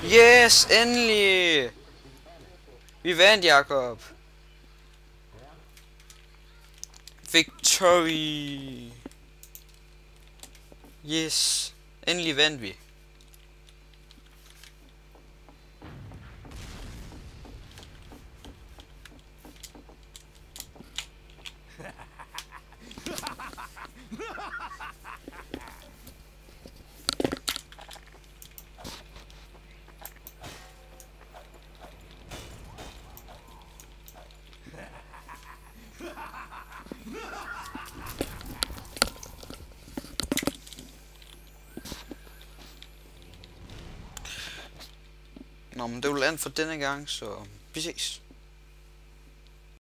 Yes, endelig! Vi vandt, Jakob. Victory! Yes, endelig vandt vi. Nå, men det var alt for denne gang, så vi ses.